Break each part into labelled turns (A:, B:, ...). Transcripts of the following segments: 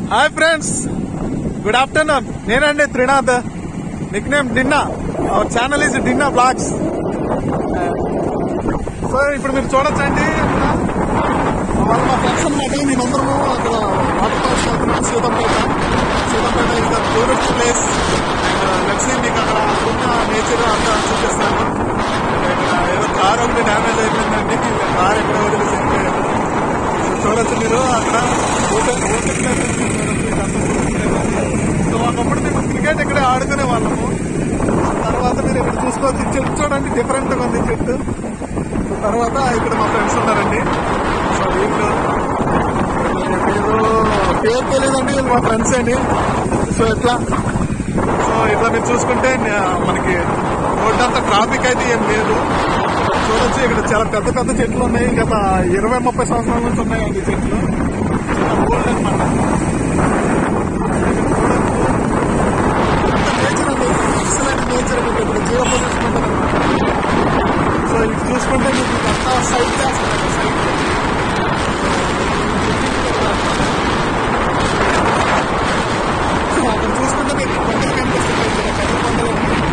A: Hi friends, good afternoon. నేనండి Trinath, nick name Dinna. Our channel is Dinna blogs. So ఇప్పుడు మీరు చూడొచ్చండి, వాళ్ళు మా ఫ్రెండ్స్ అన్నమాట. మేమందరము అక్కడ వాటర్ ఫాల్స్ వెళ్తున్నాం. Seethampeta is the tourist place. And let's see, మీకు అక్కడ ఉన్న నేచర్ అంతా చూపిస్తాను. ఇక్కడ ఏదో కార్ ఒకటి డ్యామేజ్ అయిపోయిందండి. కార్ ఎక్కడ వదిలేసి చూడొచ్చు మీరు. అక్కడ సో ఒకప్పుడు మేము క్రికెట్ ఇక్కడే ఆడుకునే వాళ్ళము. తర్వాత మీరు ఇక్కడ చూసుకోవచ్చు, చెట్టు చూడండి, డిఫరెంట్ గా ఉంది చెట్టు. తర్వాత ఇక్కడ మా ఫ్రెండ్స్ ఉన్నారండి. సో వీళ్ళు పేరు తెలియదండి, వీళ్ళు మా ఫ్రెండ్స్ అండి. సో ఇట్లా మీరు చూసుకుంటే మనకి రోడ్డు అంతా ట్రాఫిక్ అయితే ఏం లేదు. చూడొచ్చు, ఇక్కడ చాలా పెద్ద పెద్ద చెట్లు ఉన్నాయి. గత 20-30 సంవత్సరాల నుంచి ఉన్నాయండి చెట్లు. చాలా ఓల్డ్ అనమాట. నేచర్ అండి, ఎక్సలెంట్ నేచర్ అండి. ఇక్కడ జీరో పొల్యూషన్ ఉంటుంది అనమాట. సో ఇది చూసుకుంటే మీకు అంతా సైడ్ చేస్తుంది. సైడ్ అక్కడ చూసుకుంటే మీకు కొండలు కనిపిస్తుంది. పెద్ద కొండలు.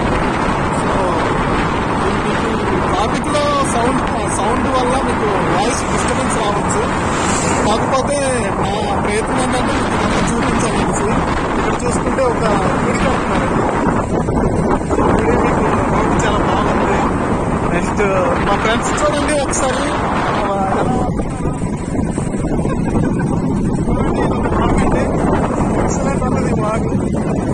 A: ట్రాఫిక్ లో సౌండ్ వల్ల మీకు వాయిస్ డిస్టర్బెన్స్ రావచ్చు. కాకపోతే నా ప్రయత్నం ఏంటంటే మీకు చూపించాలనేసి. ఇక్కడ చూసుకుంటే ఒక గుడి కడుతున్నారండి. గుడి మీకు రోడ్డు చాలా బాగుంది. నెక్స్ట్ మా ఫ్రెండ్స్ చూడండి ఒకసారి. ఎక్సలెంట్ ఉంటుంది బాగు.